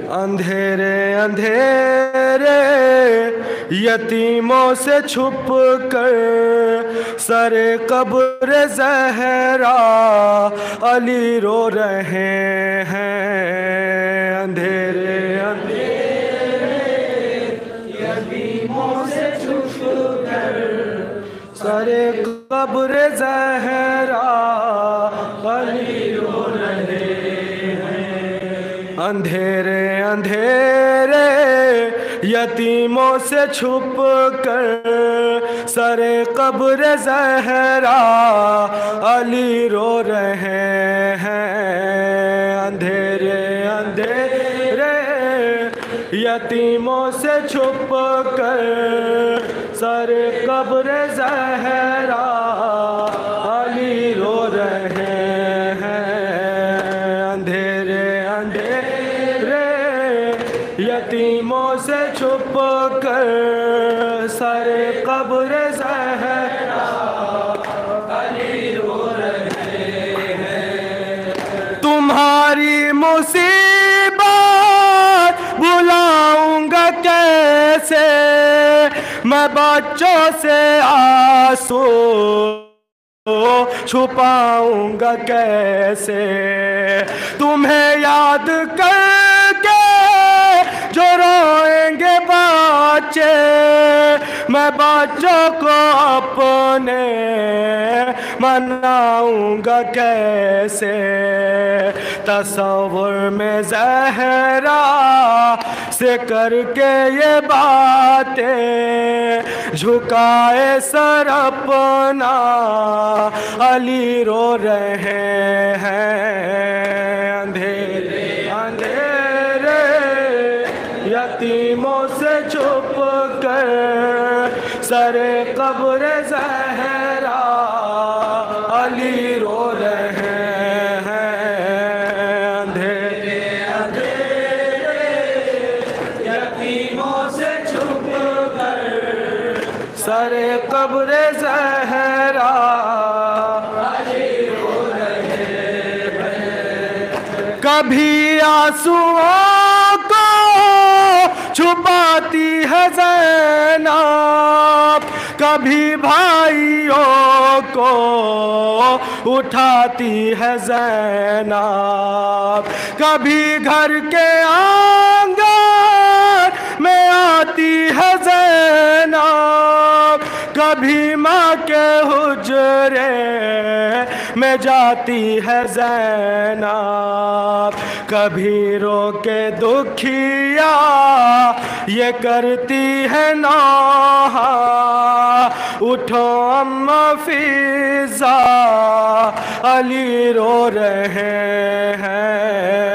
اندھیرے اندھیرے یتیموں سے چھپ کر سر قبر زہرا علی رو رہے ہیں۔ اندھیرے اندھیرے یتیموں سے چھپ کر سر قبر زہرا علی رو رہے ہیں۔ اندھیرے اندھیرے یتیموں سے چھپ کر سر قبر زہرا علی رو رہے ہیں۔ اندھیرے اندھیرے یتیموں سے چھپ کر سر قبر زہرا علی رو رہے ہیں۔ اندھیرے اندھیرے یتیموں سے چھپ کر سر قبر زہرا علی رو رہے ہیں۔ تمہاری مصیبت بھلاؤں گا کیسے میں بچوں سے آنسو چھپاؤں گا کیسے تمہیں یاد کر کے جو روئیں گے بچے میں بچوں کو اپنے مناؤں گا کیسے تصور میں زہرا سے کر کے یہ باتیں جھکائے سر اپنا علی رو رہے ہیں۔ اندھیرے اندھیرے یتیموں سے چھپ کر سر قبر زہرا علی رو رہے ہیں۔ اندھیرے اندھیرے یتیموں سے چھپ کر سر قبر زہرا علی رو رہے ہیں۔ کبھی آنسوؤں کو چھپاتی ہے زینب کبھی بھائیوں کو اٹھاتی ہے زینب کبھی گھر کے آنگن میں آتی ہے زینب کبھی ماں کے حجرے میں جاتی ہے زینب کبھی رو کے دکھیا یہ کرتی ہے نوحہ اٹھو اماں فضا علی رو رہے ہیں۔